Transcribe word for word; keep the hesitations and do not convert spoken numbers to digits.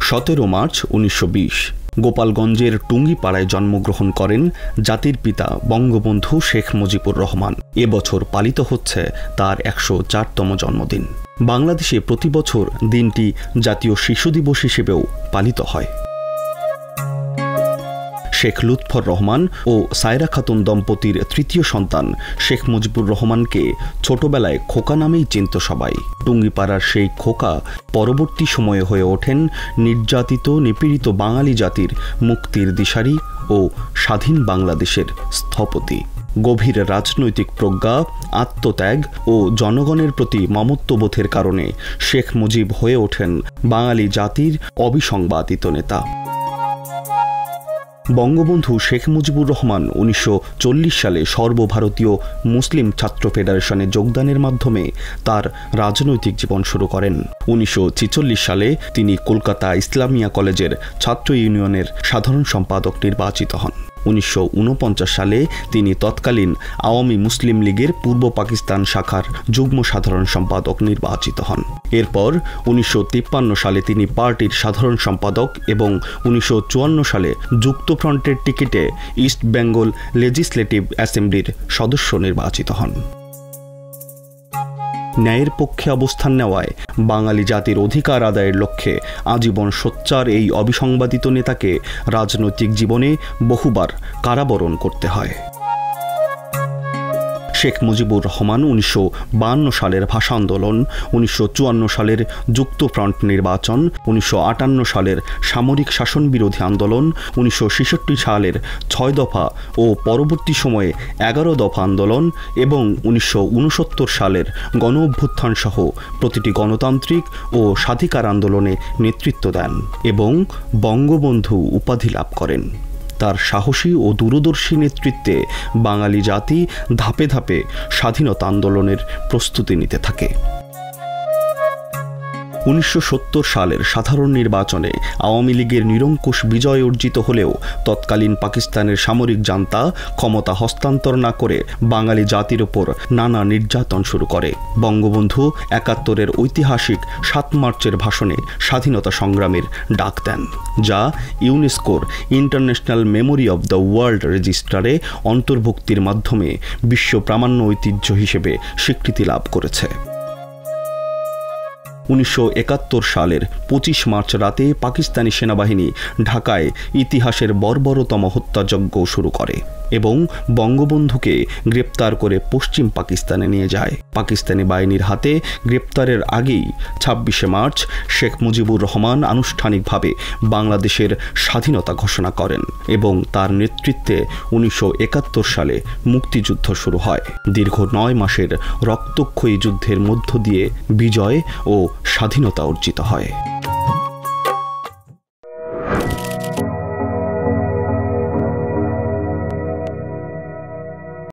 সতেরো মার্চ উনিশশো বিশ গোপালগঞ্জের টুঙ্গিপাড়ায় জন্মগ্রহণ করেন জাতির পিতা বঙ্গবন্ধু শেখ মুজিবুর রহমান। এবছর পালিত হচ্ছে তার একশো চারতম জন্মদিন। বাংলাদেশে প্রতি বছর দিনটি জাতীয় শিশু দিবস হিসেবেও পালিত হয়। শেখ লুৎফর রহমান ও সায়রা খাতুন দম্পতির তৃতীয় সন্তান শেখ মুজিবুর রহমানকে ছোটবেলায় খোকা নামেই চিনত সবাই। টুঙ্গিপাড়ার সেই খোকা পরবর্তী সময়ে হয়ে ওঠেন নির্যাতিত নিপীড়িত বাঙালি জাতির মুক্তির দিশারি ও স্বাধীন বাংলাদেশের স্থপতি। গভীর রাজনৈতিক প্রজ্ঞা, আত্মত্যাগ ও জনগণের প্রতি মমত্ববোধের কারণে শেখ মুজিব হয়ে ওঠেন বাঙালি জাতির অবিসংবাদিত নেতা। বঙ্গবন্ধু শেখ মুজিবুর রহমান উনিশশো চল্লিশ সালে সর্বভারতীয় মুসলিম ছাত্র ফেডারেশনে যোগদানের মাধ্যমে তার রাজনৈতিক জীবন শুরু করেন। উনিশশো ছেচল্লিশ সালে তিনি কলকাতা ইসলামিয়া কলেজের ছাত্র ইউনিয়নের সাধারণ সম্পাদক নির্বাচিত হন। উনিশশো ঊনপঞ্চাশ সালে তিনি তৎকালীন আওয়ামী মুসলিম লীগের পূর্ব পাকিস্তান শাখার যুগ্ম সাধারণ সম্পাদক নির্বাচিত হন। এরপর উনিশশো তিপ্পান্ন সালে তিনি পার্টির সাধারণ সম্পাদক এবং উনিশশো চুয়ান্ন সালে যুক্তফ্রন্টের টিকিটে ইস্ট বেঙ্গল লেজিসলেটিভ অ্যাসেম্বলির সদস্য নির্বাচিত হন। ন্যায়ের পক্ষে অবস্থান নেওয়ায় বাঙালি জাতির অধিকার আদায়ের লক্ষ্যে আজীবন সোচ্চার এই অবিসংবাদিত নেতাকে রাজনৈতিক জীবনে বহুবার কারাবরণ করতে হয়। শেখ মুজিবুর রহমান উনিশশো বাহান্ন সালের ভাষা আন্দোলন, উনিশশো চুয়ান্ন সালের যুক্তফ্রন্ট নির্বাচন, উনিশশো আটান্ন সালের সামরিক শাসন বিরোধী আন্দোলন, উনিশশো ছেষট্টি সালের ছয় দফা ও পরবর্তী সময়ে এগারো দফা আন্দোলন এবং উনিশশো ঊনসত্তর সালের গণ অভ্যুত্থান সহ প্রতিটি গণতান্ত্রিক ও স্বাধিকার আন্দোলনে নেতৃত্ব দেন এবং বঙ্গবন্ধু উপাধি লাভ করেন। তার সাহসী ও দূরদর্শী নেতৃত্বে বাঙালি জাতি ধাপে ধাপে স্বাধীনতা আন্দোলনের প্রস্তুতি নিতে থাকে। উনিশশো সত্তর সালের সাধারণ নির্বাচনে আওয়ামী লীগের নিরঙ্কুশ বিজয় অর্জিত হলেও তৎকালীন পাকিস্তানের সামরিক জান্তা ক্ষমতা হস্তান্তর না করে বাঙালি জাতির ওপর নানা নির্যাতন শুরু করে। বঙ্গবন্ধু একাত্তরের ঐতিহাসিক সাত মার্চের ভাষণে স্বাধীনতা সংগ্রামের ডাক দেন, যা ইউনেস্কোর international memory of the world রেজিস্টারে অন্তর্ভুক্তির মাধ্যমে বিশ্ব প্রামাণ্য ঐতিহ্য হিসেবে স্বীকৃতি লাভ করেছে। উনিশশো একাত্তর সালের পঁচিশ মার্চ রাতে পাকিস্তানি সেনাবাহিনী ঢাকায় ইতিহাসের বর্বরতম হত্যাযজ্ঞ শুরু করে এবং বঙ্গবন্ধুকে গ্রেপ্তার করে পশ্চিম পাকিস্তানে নিয়ে যায়। পাকিস্তানি বাহিনীর হাতে গ্রেপ্তারের আগেই ছাব্বিশে মার্চ শেখ মুজিবুর রহমান আনুষ্ঠানিকভাবে বাংলাদেশের স্বাধীনতা ঘোষণা করেন এবং তার নেতৃত্বে উনিশশো একাত্তর সালে মুক্তিযুদ্ধ শুরু হয়। দীর্ঘ নয় মাসের রক্তক্ষয়ী যুদ্ধের মধ্য দিয়ে বিজয় ও স্বাধীনতা অর্জিত হয়।